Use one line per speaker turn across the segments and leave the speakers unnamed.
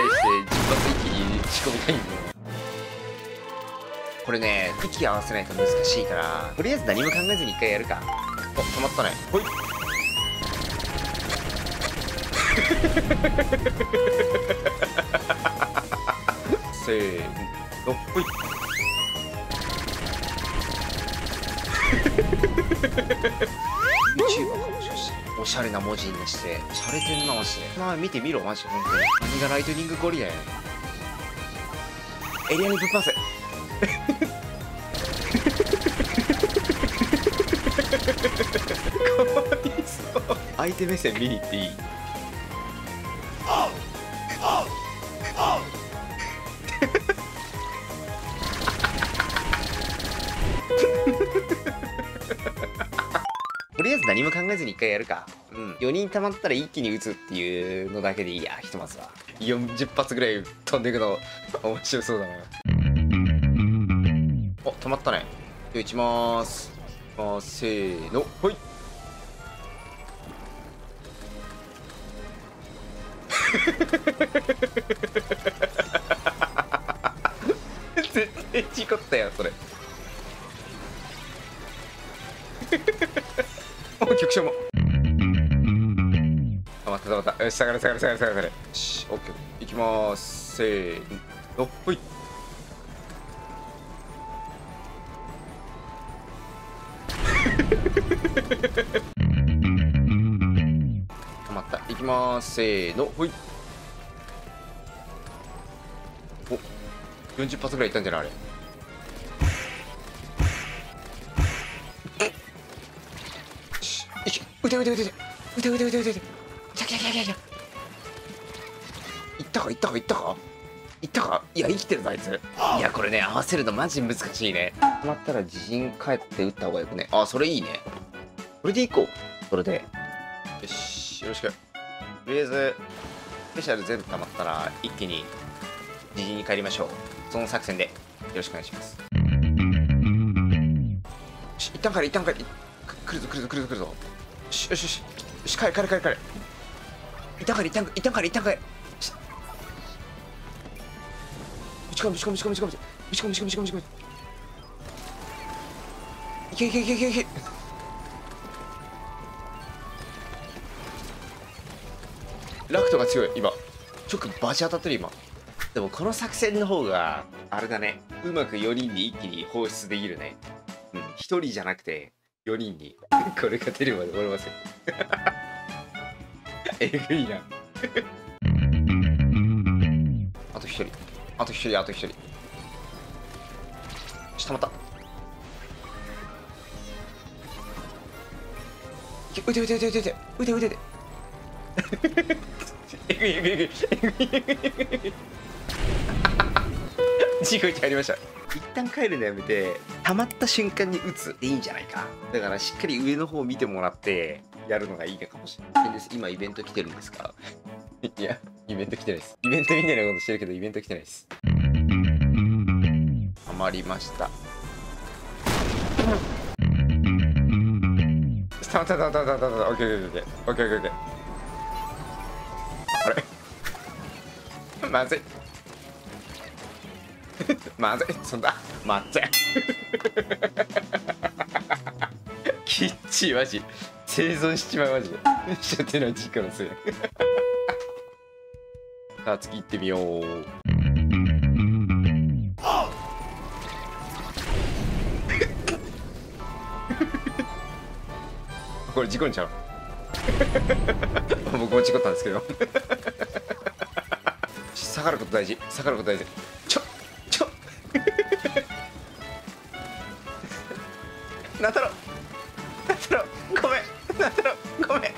10発一気に仕込みたいんだよ。これね、息合わせないと難しいから、とりあえず何も考えずに一回やるか。お、止まったね。ほい。せーの、ほい。YouTuber かもしかして。おしゃれな文字にしてしゃれてんなマジで。まあ見てみろマジで。本当に何がライトニングゴリラやねん。エリアにぶっ放せ。かわいそう。相手目線見に行っていい？とりあえず何も考えずに一回やるか。うん。4人溜まったら一気に撃つっていうのだけでいいや、ひとまずは。40発ぐらい飛んでいくの面白そうだな。お、止まったね。撃ちまーす。せーの、ほい。絶対事故ったよ、それ。お、局長も。あ、待った待った。よし、下がれ下がれ下がれ下がれ。よし、オッケー。いきまーす。せーの、ほい。止まった。いきまーす。せーの、ほい。お、40発ぐらいいったんじゃないあれ。撃て撃て撃て撃て撃て撃て撃て撃て撃て。来た来た来た来た。いったかいったかいったかいったか。いや生きてるぞあいつ。いやこれね合わせるのマジ難しいね。止まったら自陣帰って撃った方がよくね。あ、それいいね。これでいこう。それでよし、よろしく。とりあえずスペシャル全部溜まったら一気に自陣に帰りましょう。その作戦でよろしくお願いします。一旦帰れ一旦帰れ。来るぞ来るぞ来るぞ来るぞ。よしよしよしよし、帰れ帰れ帰れ帰れ。一旦帰れ一旦帰れ一旦帰れ一旦帰れ。ぶち込むぶち込むぶち込むぶち込むぶち込むぶち込むぶち込むぶち込む。いけいけいけいけいけ。ラクトが強い今。ちょっとバチ当たってる今。でもこの作戦の方があれだね、うまく4人に一気に放出できるね。うん、1人じゃなくて4人にこれが出るまで終わりません。えぐいな。あと1人あと1人あと1人。たまった。撃て撃て撃て撃て撃て撃て撃て。えぐいえぐいえぐいえぐいえぐいえぐい。事故に入りました。一旦帰るのやめて溜まった瞬間に撃つでいいんじゃないか。だからしっかり上の方を見てもらってやるのがいいのかもしれないです。今イベント来てるんですか？いやイベント来てないです。イベントみたいなことしてるけどイベント来てないです。ハマりました。たまったたまったたまったたまった。オッケーオッケーオッケーオッケーオッケー。あれまずいまずい、そんなまずい。きっちいマジ生存しちまうマジで。初手の時からする。さあ次行ってみよう。これ事故んちゃう。僕も事故ったんですけど。下がること大事、下がること大事。なんだろなんだろごめんなんだろごめん。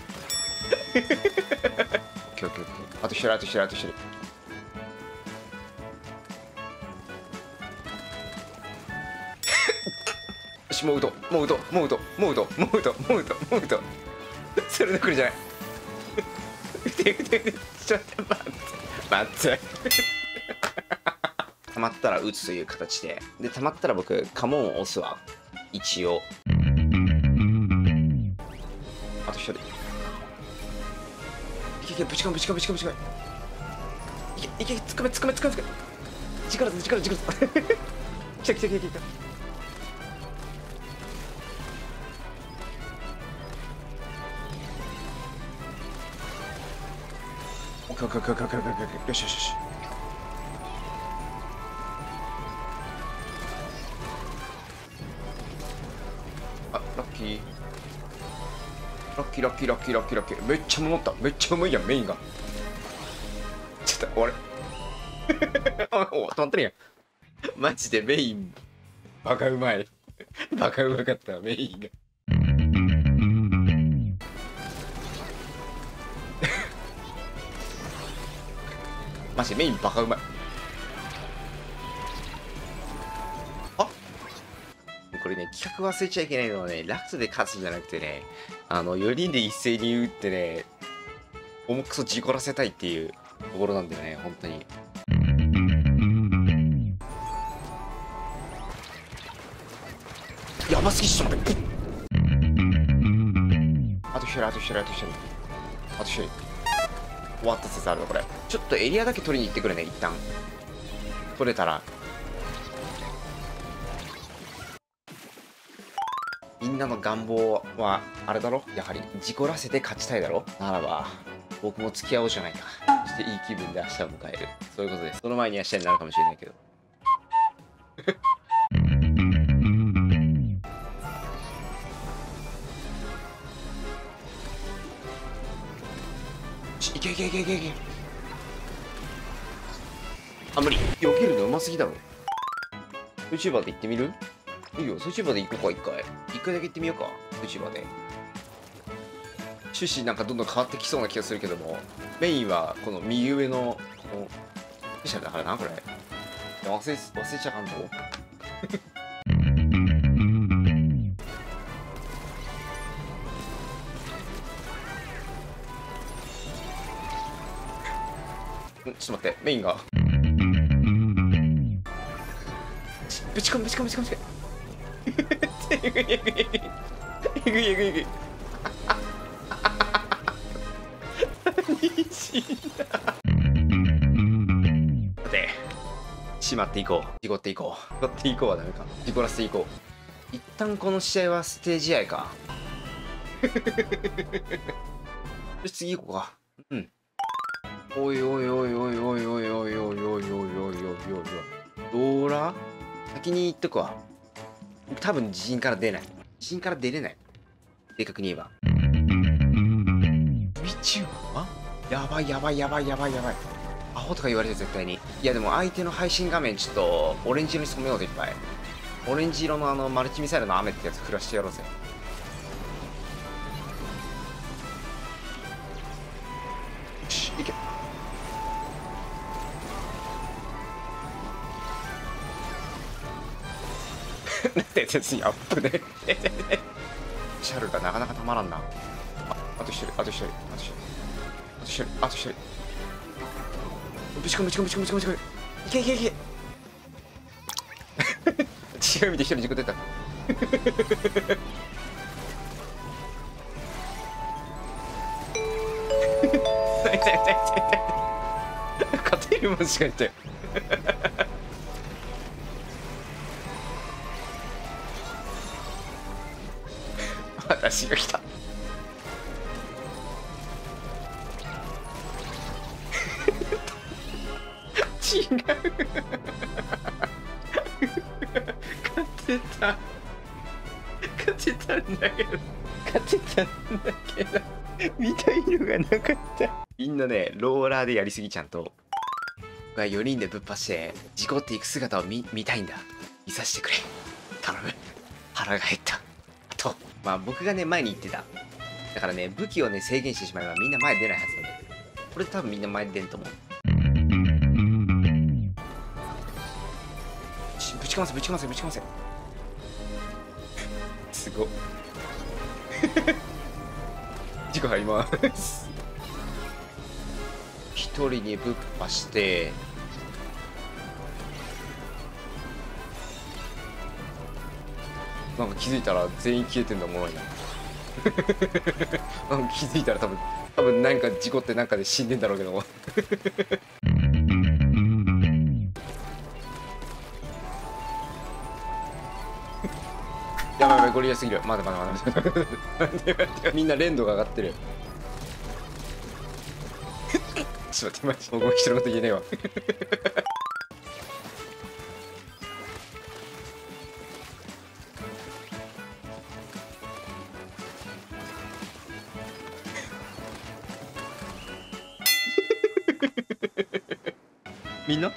あと一人あと一人あと一人。よしもう撃とうもう撃とうもう撃とうもう撃とうもう撃とうもう撃とうもう撃とう。それどころじゃない。撃て撃て撃て。ちょっと待って待って。溜まったら撃つという形で溜まったら僕カモンを押すわ一応。あと一人。いけいけぶち込むぶち込むぶち込むぶち込む。いいけ、つかめ。力ず。来た。オッケー。よし。あ、ラッキー。めっちゃ守った。めっちゃうまいやん、メインが。ちょっと、あれお、止まってるやん。マジでメイン、バカうまい。バカうまかった、メインが。マジでメインバカうまい。あ、これね、企画忘れちゃいけないのはね、ラクトで勝つんじゃなくてね、4人で一斉に打ってね、重くそ事故らせたいっていうところなんだよね、本当に。やばすぎっしょ、待って。あと一人。終わった説あるわ、これ。ちょっとエリアだけ取りに行ってくれね、一旦。取れたら。みんなの願望は、あれだろ、やはり、事故らせて勝ちたいだろ。ならば、僕も付き合おうじゃないか。そしていい気分で明日を迎える。そういうことです。その前に明日になるかもしれないけど。いけ。あ、無理。避けるのうますぎだろ。YouTuber で行ってみる？いいよ、YouTuber で行こうか、一回だけ行ってみようか、YouTuber で。趣旨なんかどんどん変わってきそうな気がするけども、メインはこの右上の、このスペシャルだからな、これ。忘れちゃかんと。ちょっと待って、メインが。ぶち込む。えぐい。死んだ。待て。しまっていこう。事故っていこうはダメか。事故らせていこう。一旦この試合はステージ試合か。よし、次行こうか。うん。おい。どうら？先に言っとくわ。多分自信から出れない。正確に言えば。VTuber？ やばい。アホとか言われて絶対に。いやでも相手の配信画面ちょっとオレンジ色に染めようぜいっぱい。オレンジ色のマルチミサイルの雨ってやつ降らしてやろうぜ。よし、いけ。やっぶね。シャルがなかなかたまらんな。あと一人。ぶち込む。いけ。違う意味で一人事故出た。勝てるもんしか言ったよ。私が来た。違う。勝てたんだけど見たいのがなかった。みんなね、ローラーでやりすぎちゃんと僕は4人でぶっ走って事故っていく姿を見たいんだ。見させてくれ、頼む。腹が減った。あとまあ僕がね前に言ってた、だからね武器をね制限してしまえばみんな前出ないはずなんだよ。これ多分みんな前出んと思う。ぶちかませすごっ。事故入ります一人にぶっぱしてなんか気づいたら全員消えてんだ。おもろいな。なんか気づいたら多分なんか事故ってなんかで死んでんだろうけどもやばいやばい、ゴリラすぎる。まだまだまだ。待って待ってみんな連動が上がってる。ちょっと待って、マジ。もう人のこと言えねえわ。みんな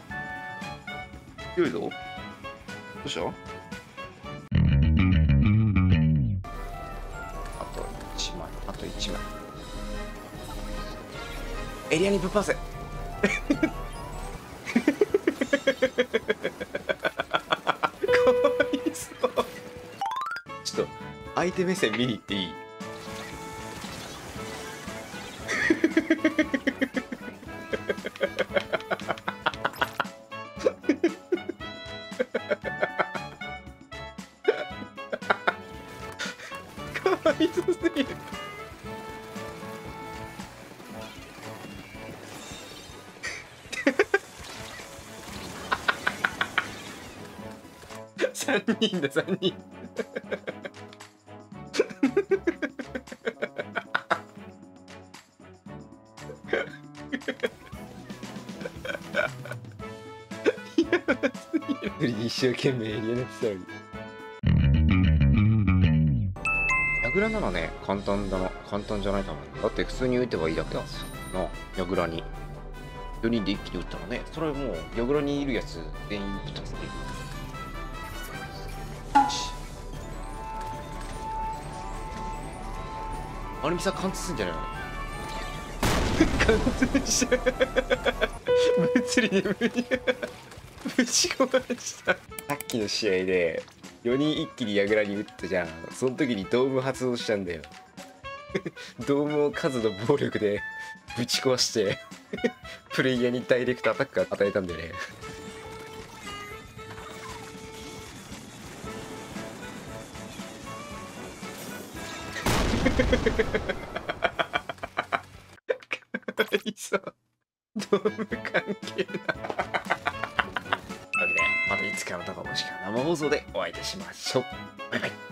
強いぞ。どうした？あと1枚、あと1枚。エリアにぶっ放せ。かわいそう。ちょっと相手目線見に行っていい？かわいそうすぎる。3人だ、3人。一生懸命エリアにやってたのに。ヤグラならね、簡単だな。簡単じゃないかな。だって普通に打てばいいだけだな。ヤグラに。4人で一気に打ったらね、それはもう、ヤグラにいるやつ全員ぶっ倒せてる。よし。アルミさん貫通するんじゃないの？貫通しちゃう。物理で無理。ぶち壊した。さっきの試合で4人一気に矢倉に打ったじゃん。その時にドーム発動したんだよ。ドームを数の暴力でぶち壊してプレイヤーにダイレクトアタックを与えたんだよね。かわいそう。ドーム関係ない。またいつかの動画もしくは生放送でお会いいたしましょう。バイバイ。